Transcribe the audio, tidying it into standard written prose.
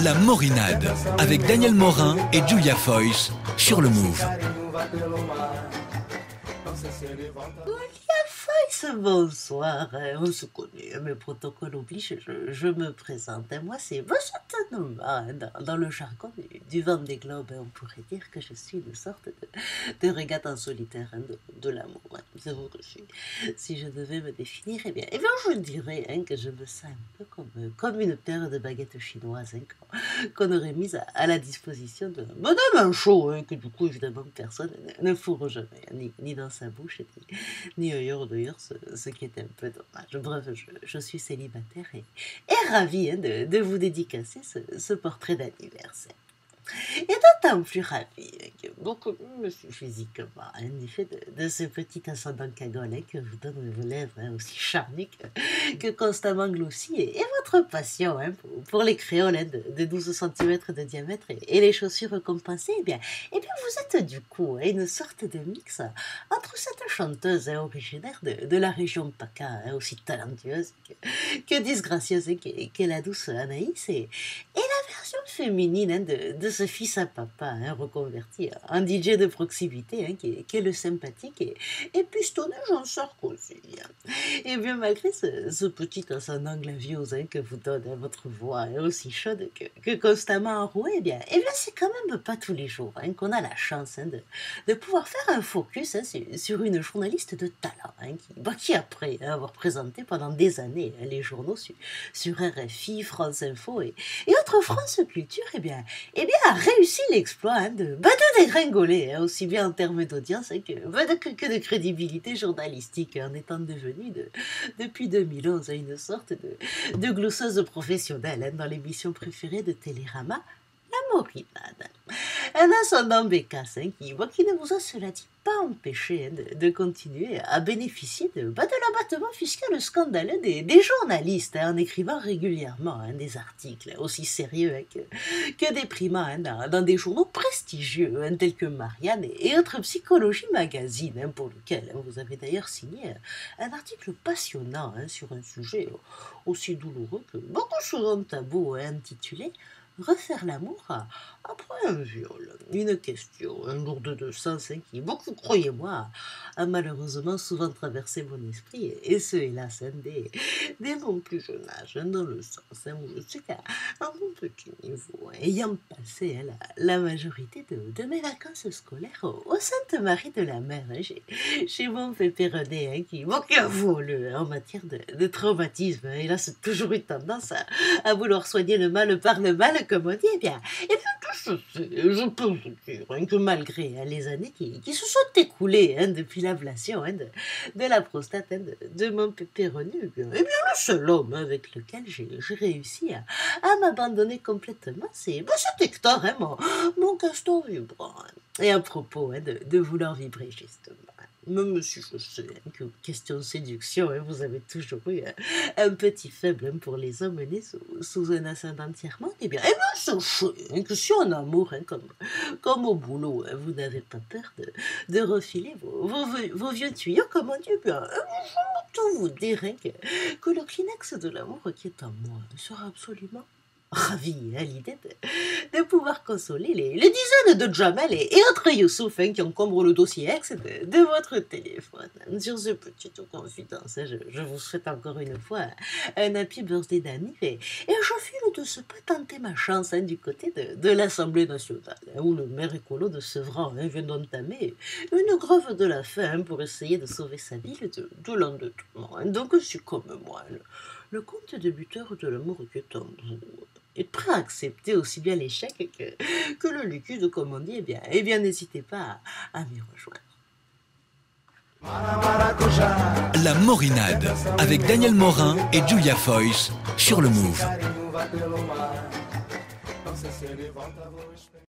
La Morinade, avec Daniel Morin et Julia Foyce sur le Move. Bonsoir, on se connaît, mais protocole oblige, je me présente. Moi, c'est Monsieur Tanoma, dans le jargon du Vendée Globe. On pourrait dire que je suis une sorte de régate en solitaire de l'amour. C'est vrai que si je devais me définir, eh bien je dirais que je me sens un peu comme une paire de baguettes chinoises qu'on aurait mise à la disposition de Madame Manchot, que du coup, évidemment, personne ne fourre jamais, ni dans sa bouche, ni ailleurs d'ailleurs, ce qui est un peu dommage. Bref, je suis célibataire et ravie de vous dédicacer ce portrait d'anniversaire. Et d'autant plus ravie que beaucoup me suit physiquement, du fait de ce petit ascendant cagole que vous donnent vos lèvres aussi charnues que constamment glossies, et votre passion pour les créoles de 12 cm de diamètre et les chaussures compensées, eh bien vous êtes du coup une sorte de mix entre cette chanteuse originaire de la région PACA, aussi talentueuse que disgracieuse qu'est la douce Anaïs, et la version féminine de ce fils à papa reconverti en DJ de proximité qui est le sympathique et pistonné Jean Sarkozy. Et bien malgré ce petit ascendant glaviose que vous donne votre voix aussi chaude que constamment enrouée, eh bien c'est quand même pas tous les jours qu'on a la chance de pouvoir faire un focus sur une journaliste de talent qui après avoir présenté pendant des années les journaux sur RFI, France Info et autres France Culture, eh bien a réussi l'exploit de dégringoler, aussi bien en termes d'audience que de crédibilité journalistique, en étant devenue depuis 2011 une sorte de glosseuse professionnelle dans l'émission préférée de Télérama, La Morinade. Un ascendant bécasse qui ne vous a, cela dit, pas empêché de continuer à bénéficier de l'abattement fiscal scandaleux des journalistes en écrivant régulièrement des articles aussi sérieux que déprimants dans des journaux prestigieux tels que Marianne et autres Psychologie Magazine, pour lequel vous avez d'ailleurs signé un article passionnant sur un sujet aussi douloureux que beaucoup souvent tabou, intitulé Refaire l'amour après un viol. Une question lourde de sens qui, beaucoup, croyez-moi, a malheureusement souvent traversé mon esprit, et ce, hélas, dès mon plus jeune âge, dans le sens où je sais qu'à mon petit niveau, ayant passé la majorité de mes vacances scolaires au Sainte-Marie de la Mer, chez mon pépé René, qui vole en matière de traumatisme, hélas, toujours eu tendance à vouloir soigner le mal par le mal, comme on dit, eh bien je peux vous dire que malgré les années qui se sont écoulées depuis l'ablation de la prostate de mon pépéronu, le seul homme avec lequel j'ai réussi à m'abandonner complètement, c'est cet Hector, mon castor vibrant. Et à propos de vouloir vibrer justement, même si je sais que question séduction, vous avez toujours eu un petit faible pour les hommes nés sous un ascendant tiers-monde, eh bien sachez que si en amour, comme au boulot, vous n'avez pas peur de refiler vos vieux tuyaux, comme on dit, eh bien, je peux tout vous dire que le Kleenex de l'amour qui est en moi sera absolument ravi à l'idée de pouvoir consoler les dizaines de Jamel et autres Youssouf qui encombrent le dossier ex de votre téléphone. Sur ce petite confidence, je vous souhaite encore une fois un happy birthday d'Annie, et je file de ce pas tenter ma chance du côté de l'Assemblée nationale, où le maire écolo de Sevran vient d'entamer une grève de la faim pour essayer de sauver sa ville de l'endettement. Donc si comme moi, le compte débiteur de l'amour qui est en vous est prêt à accepter aussi bien l'échec que le liquide, comme on dit, eh bien n'hésitez pas à m'y rejoindre. La Morinade, avec Daniel Morin et Julia Foyce sur le Move.